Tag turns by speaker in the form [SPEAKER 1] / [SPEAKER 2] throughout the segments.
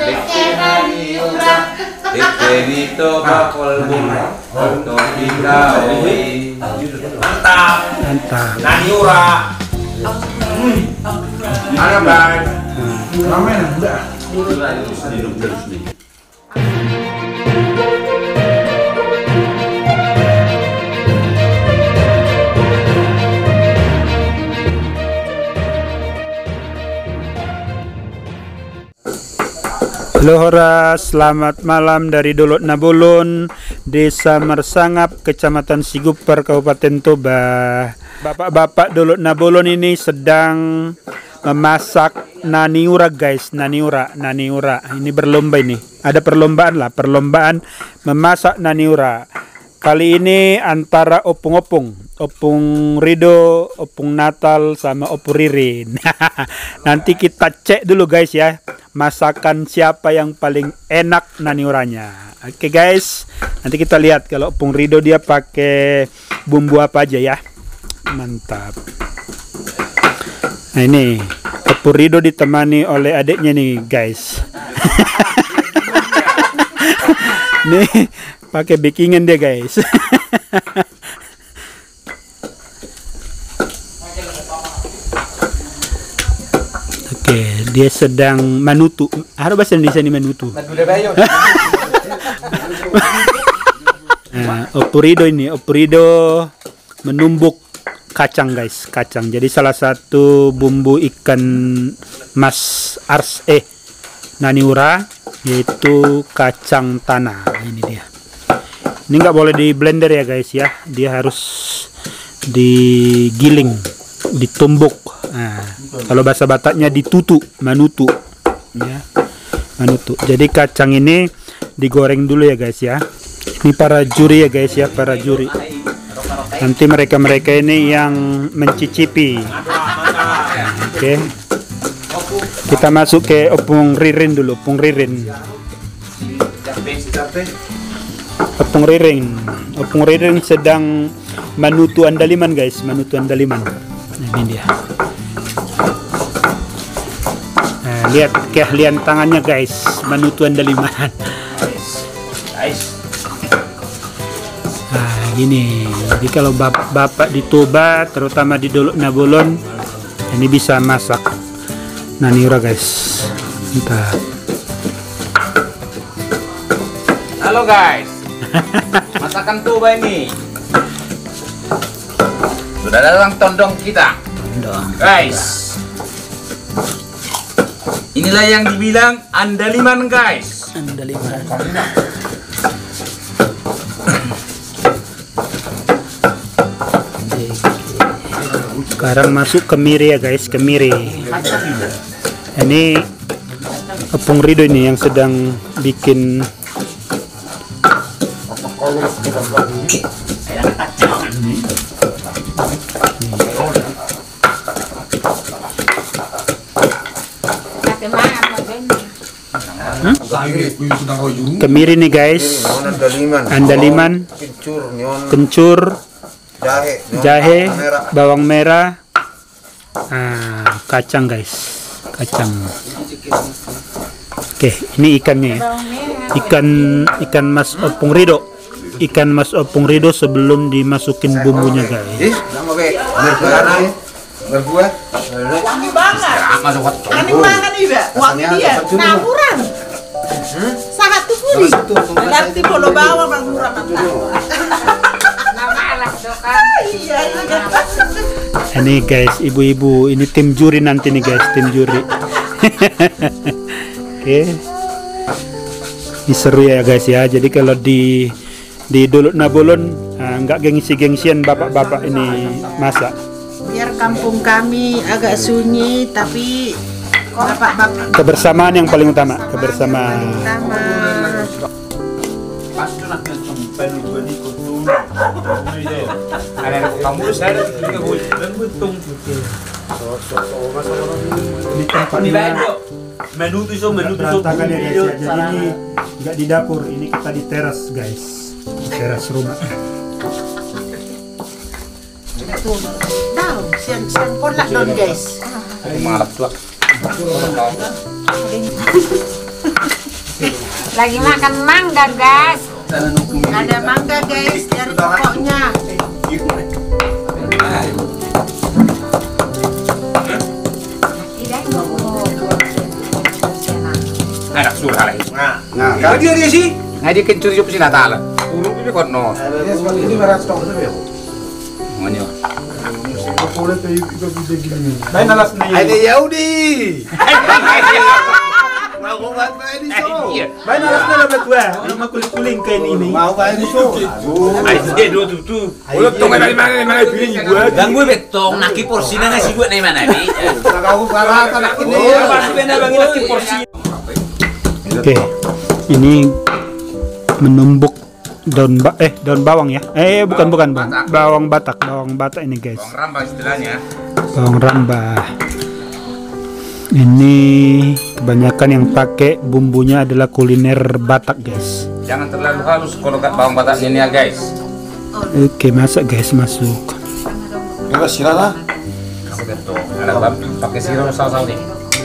[SPEAKER 1] Mantap.
[SPEAKER 2] Naniura. Mana bang?
[SPEAKER 3] Ramen udah.
[SPEAKER 1] Halo Horas, selamat malam dari Dolok Nabolon, Desa Mersangap, Kecamatan Sigupar, Kabupaten Toba. Bapak-bapak Dolok Nabolon ini sedang memasak naniura guys, naniura. Ini berlomba ini. Ada perlombaan memasak naniura. Kali ini antara opung Rido, opung Natal sama opung Ririn. Nanti kita cek dulu guys ya, masakan siapa yang paling enak naniuranya. Oke guys, nanti kita lihat kalau opung Rido dia pakai bumbu apa aja ya. Mantap. Nah ini opung Rido ditemani oleh adiknya nih guys. Nih pakai backingan dia guys. Oke, dia sedang manutu. Ada bahasa Indonesia nih manutu. Nah, opurido menumbuk kacang guys, kacang. Jadi salah satu bumbu ikan mas naniura yaitu kacang tanah. Ini dia. Ini nggak boleh di blender ya guys ya, dia harus digiling, ditumbuk. Nah, kalau bahasa Bataknya manutu ya, manutu. Jadi kacang ini digoreng dulu ya guys ya. Ini para juri ya guys ya, para juri. Nanti mereka ini yang mencicipi. Nah, oke. Kita masuk ke opung ririn dulu, opung ririn. Opung riring sedang manutu andaliman guys, manutu andaliman. Nah, ini dia. Nah, lihat keahlian tangannya guys, manutu andaliman. Nah, gini. Jadi kalau bapak di Toba, terutama di Dolok Nabolon, ini bisa masak naniura guys. Entah.
[SPEAKER 2] Halo guys. Masakan Toba ini. Sudah datang tondong kita. Guys. Inilah yang dibilang andaliman guys.
[SPEAKER 1] Andaliman. Sekarang masuk kemiri ya guys, kemiri. Ini opung Rido ini yang sedang bikin kemiri nih guys, andaliman, kencur, jahe, bawang merah, kacang guys, kacang. Oke, ini ikannya ya, ikan mas opung Rido. Ikan mas opung Rido sebelum dimasukin bumbunya guys.
[SPEAKER 4] Wangi banget. Wangi banget nih, wangi dia. Namuran. Sangat tukuli. Nanti bolo bawa mangura mantap.
[SPEAKER 1] Ini guys, ibu-ibu, ini tim juri nanti nih guys, tim juri. Oke. Ini seru ya guys ya. Jadi kalau di Dolok Nabolon nggak gengsi-gengsian bapak-bapak ini masak.
[SPEAKER 4] Biar kampung kami agak sunyi tapi bapak-bapak
[SPEAKER 1] kebersamaan yang paling utama, kebersamaan. Ini tempatnya menutu berantakan ya guys ya. Jadi ini nggak di dapur, ini kita di teras guys, di teras rumah.
[SPEAKER 4] Tahu, siang polak dong guys.
[SPEAKER 2] Malap tuh.
[SPEAKER 5] Lagi makan mangga, guys.
[SPEAKER 4] Ada mangga guys, dari pokoknya.
[SPEAKER 2] Anak surah lagi.
[SPEAKER 3] Nah,
[SPEAKER 2] Kalau dia sih, ngaji kencur jup sila tala. Urut ini kon no.
[SPEAKER 3] ini berat tong itu ya.
[SPEAKER 2] Ngonyo.
[SPEAKER 1] Baik nalas na
[SPEAKER 3] Ada Yahudi. Mau banget main di show.
[SPEAKER 2] Iya.
[SPEAKER 1] Baik nalas na labat wa. Ano makuling-kuling kain ini.
[SPEAKER 3] Mau main di show.
[SPEAKER 2] Dia dua tuh. Udah tong dari mana pilih gua.
[SPEAKER 6] Dan gue betong naki porsinya ngasih gue nih mana nih?
[SPEAKER 3] Kau parah anak ini.
[SPEAKER 6] Pasti benda bagi naki porsi.
[SPEAKER 1] Oke. Ini menumbuk daun bawang ya. Bukan bang. Bawang Batak ini guys.
[SPEAKER 2] Bawang rambah istilahnya.
[SPEAKER 1] Bawang rambah. Ini kebanyakan yang pakai bumbunya adalah kuliner Batak guys.
[SPEAKER 2] Jangan terlalu halus kalau bawang bataknya ini ya guys.
[SPEAKER 1] Oke, masak guys, masuk.
[SPEAKER 3] Enggak sirah.
[SPEAKER 2] Kasih betul. Ada bam pakai sirup saus nih.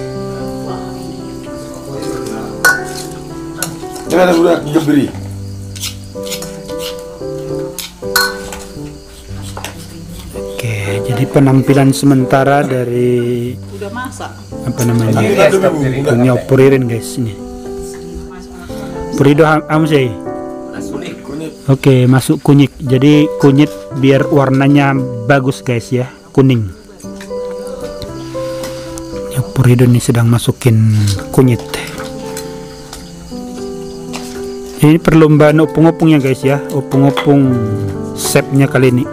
[SPEAKER 3] Jangan ada budak geberi.
[SPEAKER 1] Oke, jadi penampilan sementara dari
[SPEAKER 4] Udah masak.
[SPEAKER 1] apa namanya? Ini oporirin guys ini. Purido amsei. Oke, masuk kunyit. Jadi kunyit biar warnanya bagus guys ya, kuning. Ya, Purido ini sedang masukin kunyit. Ini perlombaan opung-opungnya guys ya, opung-opung chefnya kali ini.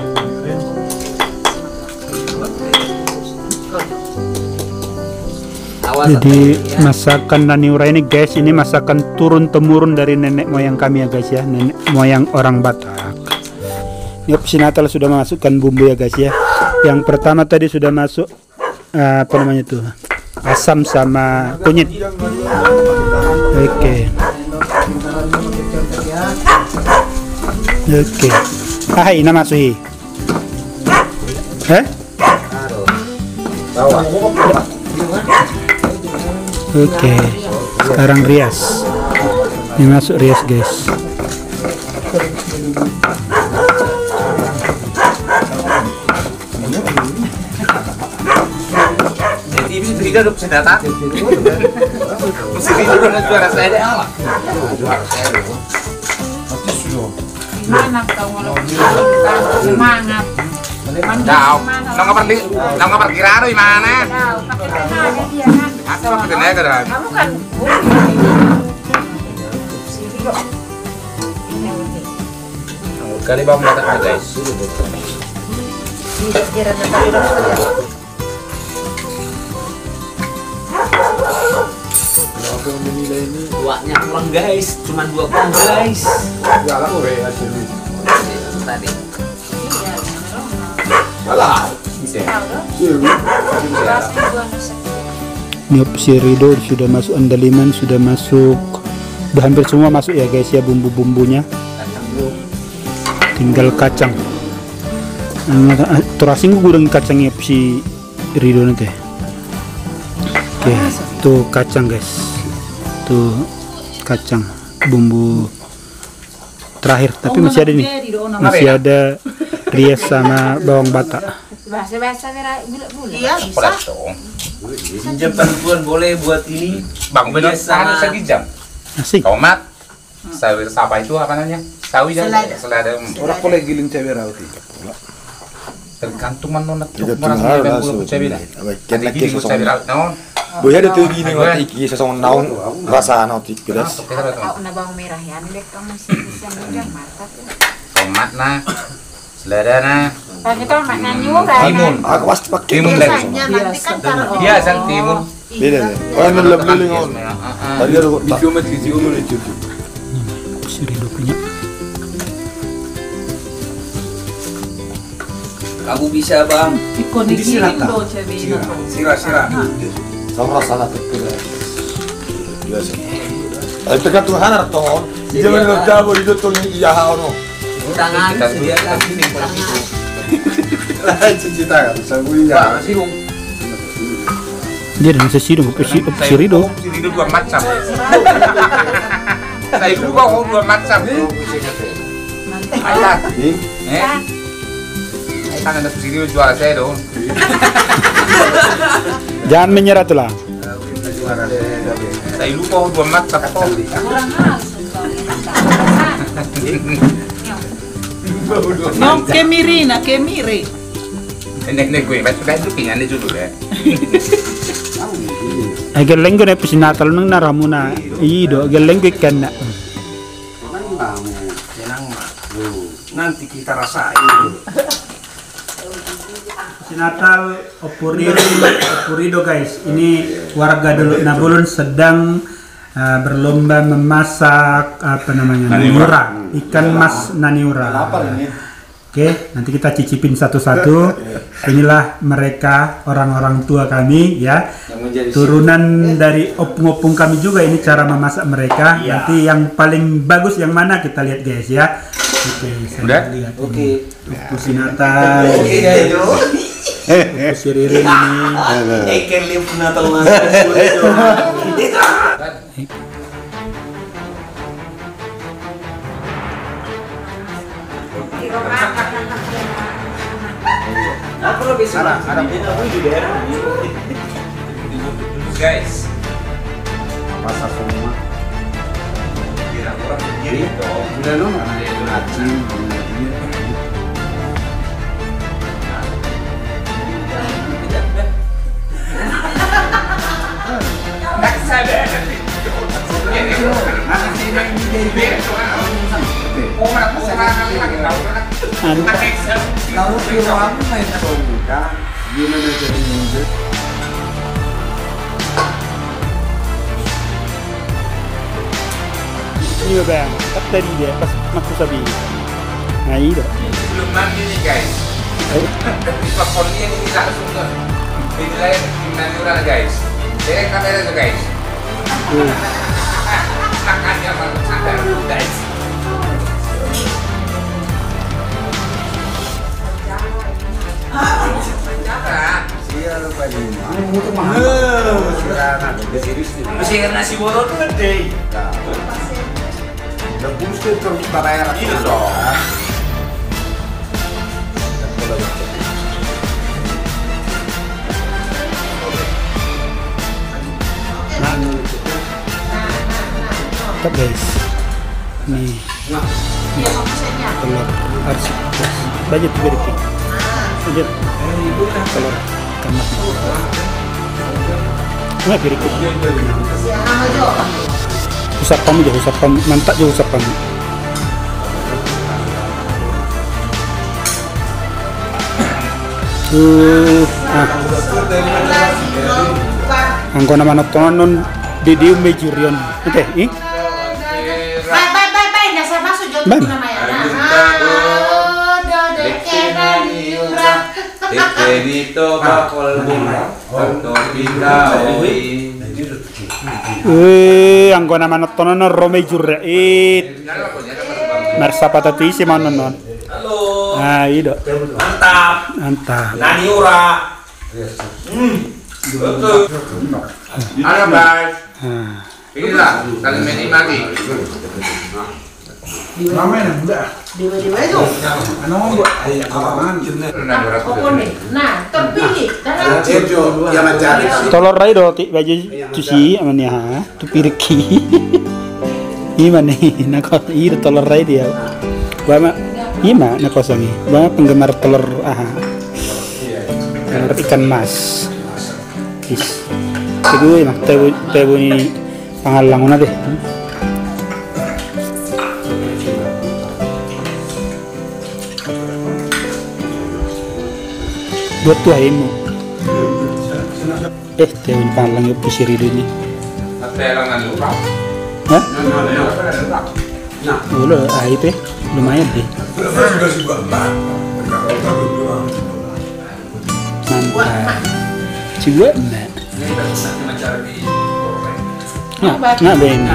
[SPEAKER 1] Jadi masakan Naniura ini guys, ini masakan turun temurun dari nenek moyang kami ya guys ya, nenek moyang orang Batak. Ini opsi Natal sudah masukkan bumbu ya guys ya. Yang pertama tadi sudah masuk apa namanya tuh, asam sama kunyit. Oke. Oke. Hai, nama masuk. Oke. Sekarang rias. Ini masuk rias guys.
[SPEAKER 2] Jadi ini tidak hidup senjata. Mesti hidup dengan juara saya deh ala.
[SPEAKER 5] Mana kau kalau semangat?
[SPEAKER 2] Jauh. Nang ngapa kira di mana?
[SPEAKER 5] Tahu pakai tenaga dia kan.
[SPEAKER 2] Asa pakai tenaga dah.
[SPEAKER 5] Kamu kan
[SPEAKER 2] Kali bawang bataknya guys.
[SPEAKER 6] Kuahnya kurang guys, cuma 2 kon guys. Tadi.
[SPEAKER 1] Ini opsi Rido sudah masuk, andaliman sudah masuk, udah hampir semua masuk ya guys ya, bumbu-bumbunya. Tinggal kacang. Terasing gureng kacangnya opsi Rido nanti. Oke, tuh kacang guys, tuh kacang bumbu terakhir, tapi masih ada nih, masih ada rias sama bawang batak.
[SPEAKER 5] bahasa-bahasa bulat-bulat.
[SPEAKER 4] Iya, bisa.
[SPEAKER 6] Pinjam bantuan boleh buat ini.
[SPEAKER 2] Bang benar
[SPEAKER 6] Sama-
[SPEAKER 2] sama sejam.
[SPEAKER 1] Asik.
[SPEAKER 2] Tomat, sawi apa itu apa namanya? Sawi dan selada.
[SPEAKER 3] Orang boleh giling cabai rawit.
[SPEAKER 2] Tergantung mana tuh
[SPEAKER 3] Tergantung
[SPEAKER 2] orang
[SPEAKER 3] hal
[SPEAKER 2] yang
[SPEAKER 3] langsung.
[SPEAKER 2] buat cabai lah.
[SPEAKER 3] Apa,
[SPEAKER 2] Ada
[SPEAKER 3] kena
[SPEAKER 2] gini
[SPEAKER 3] kisah
[SPEAKER 2] cabai
[SPEAKER 3] sama.
[SPEAKER 2] rawit naon.
[SPEAKER 3] Boya ada tuh gini waktu iki sesong naon rasa nauti pedas.
[SPEAKER 5] Kau na bawang merah ya, nih kamu sih bisa minyak mantap.
[SPEAKER 2] Tomat nah, selada nah,
[SPEAKER 5] Tapi kalau makna nyurah.
[SPEAKER 2] timun.
[SPEAKER 3] Aku pasti pakai
[SPEAKER 2] Timun lagi.
[SPEAKER 4] Biasanya nanti kan taruh.
[SPEAKER 2] Biasa timun.
[SPEAKER 3] beda deh. Orang ngelap-ngelap ngomong. Tadi ada di umur itu.
[SPEAKER 1] Si Rido punya.
[SPEAKER 6] Kamu bisa bang.
[SPEAKER 4] Ikon iki Indo cabai.
[SPEAKER 2] Sira.
[SPEAKER 3] Sama rasa tuh pedas. Biasa. Tapi tergantung hanar toh. Jangan ngetabo di tuh iya ono.
[SPEAKER 6] Tangan sediakan.
[SPEAKER 3] Cuci tangan, sabun ya.
[SPEAKER 1] Dia dan sesirung opsi Rido.
[SPEAKER 2] Si Rido dua macam. Saya lupa dua macam. Ayah, Ayah ada sini juara saya dong.
[SPEAKER 1] Jangan menyerah tuh lah.
[SPEAKER 2] Saya lupa dua macam.
[SPEAKER 5] Kurang hal
[SPEAKER 4] No, kemiri na kemiri.
[SPEAKER 2] Nek gue baca pingan itu dulu ya.
[SPEAKER 1] Geleng gue nepis natal nung naramuna. Ido geleng gue kena.
[SPEAKER 6] Nanti kita rasain.
[SPEAKER 1] Natal Opurido guys. Ini warga Dolok Nabolon sedang berlomba memasak apa namanya naniura, ikan mas naniura. Oke, nanti kita cicipin satu-satu. Inilah mereka orang-orang tua kami ya, turunan dari opung-opung kami juga. Ini cara memasak mereka. Nanti yang paling bagus yang mana kita lihat guys ya. Oke,
[SPEAKER 2] udah?
[SPEAKER 1] Lihat. Oke. Pusi Natal. Pusi Ririn ini.
[SPEAKER 6] Ikan lihat Natal mas. Aku lebih suka ada aku di daerah ini.
[SPEAKER 2] Guys,
[SPEAKER 3] Pasar semua.
[SPEAKER 2] kira orang kiri dong.
[SPEAKER 3] Udah dong, ada yang ngacin. Kalau kira aku main muda, gimana jadi muda?
[SPEAKER 1] Iya bang, tak tadi dia pas maksud sabi. Nah iya.
[SPEAKER 2] Belum mandi nih guys. Di pakolnya ini langsung tuh. Ini lain di natural guys. Jadi kamera tuh guys. Makanya baru sadar guys.
[SPEAKER 6] Masih nasi boron gede.
[SPEAKER 3] Debus tuh terus daerah.
[SPEAKER 2] Iya dong.
[SPEAKER 1] Tetap guys. Nih. Telur harus budget berarti. Budget. Telur kamat. Nggak berikut. Usap kamu jauh usap kamu mantap jauh usap kamu. Angko nama nonton di Mejurion. Oke, ini.
[SPEAKER 4] Bye, nasa masuk jodoh
[SPEAKER 1] Bang.
[SPEAKER 4] namanya.
[SPEAKER 2] Dito bakol bunga, untuk dikawi.
[SPEAKER 1] Angko nama nonton Romejur. Mersa patati si mana non.
[SPEAKER 6] Halo.
[SPEAKER 1] Nah, itu.
[SPEAKER 6] Mantap.
[SPEAKER 1] Mantap.
[SPEAKER 6] Naniura.
[SPEAKER 2] Betul. Halo guys.
[SPEAKER 1] Nah.
[SPEAKER 2] Inilah kalian main lagi.
[SPEAKER 3] Ramen udah.
[SPEAKER 4] Dewa itu.
[SPEAKER 3] Ano mo buat? Ay, apaman.
[SPEAKER 4] Nah, terpilih.
[SPEAKER 3] Jojo, ya mencari.
[SPEAKER 1] Tolor rai do ti baju cuci aman ya ha tu pirki. Ima nih nak ir tolor rai dia. Bama ima nak kosongi. Bama penggemar telur telur ikan mas. Is. Kedua mah tebu ini pangalang na deh. Buat tuh aimu. Tebu ini pangalang yung pisiri ini.
[SPEAKER 2] Telangan lupa.
[SPEAKER 1] Hah? Ulo, itu lumayan deh. Mantap. Juga enggak. Nggak benar.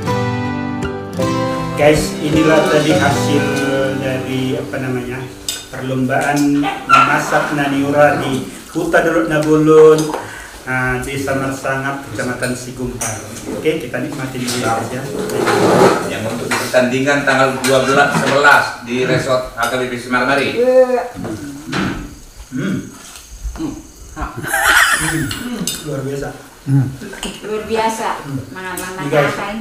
[SPEAKER 1] Guys, inilah tadi hasil dari apa namanya perlombaan memasak naniura di Huta Dolok Nabolon, Desa Mersangap, Kecamatan Sigumpar. Oke, kita nikmati dulu saja.
[SPEAKER 2] Yang untuk pertandingan tanggal 11 di Resort HKBP Semarmari.
[SPEAKER 1] Luar biasa.
[SPEAKER 5] Luar biasa. Mangan-mangan.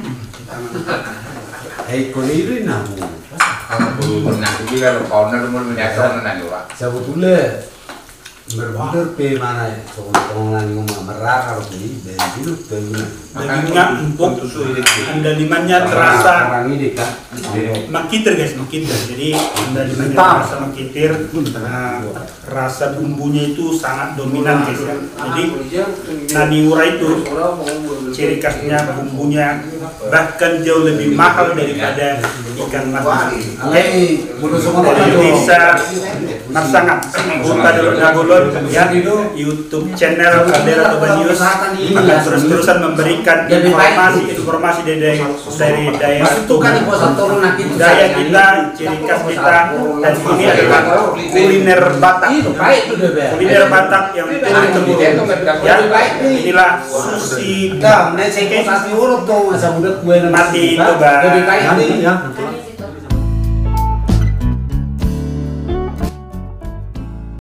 [SPEAKER 3] Konirin namu.
[SPEAKER 2] Nah, jadi kalau corner mau menyasar naniura.
[SPEAKER 3] Sebetulnya berbener pe mana sokongan ngomong merah kalau beli dan dulu
[SPEAKER 1] Dagingnya empuk, andalimannya terasa
[SPEAKER 3] orang ini kan
[SPEAKER 1] makitir guys, makitir. Jadi andalimannya terasa makitir. Rasa bumbunya itu sangat dominan guys ya. Jadi naniura itu ciri khasnya bumbunya bahkan jauh lebih mahal daripada ikan mas. Dari Desa Mersangap, Huta Dolok Nabolon, ya, YouTube channel Caldera Toba News akan terus-terusan memberikan informasi dari daerah Toba, budaya kita, ciri khas kita, dan ini adalah kuliner Batak. Kuliner Batak yang turun-temurun. Ya, inilah sushi mati Toba.